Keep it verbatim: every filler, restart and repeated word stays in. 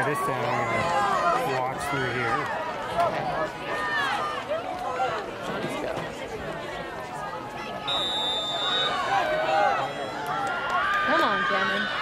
this down. I'm going to walk through here. Let's go. Come on, Cameron.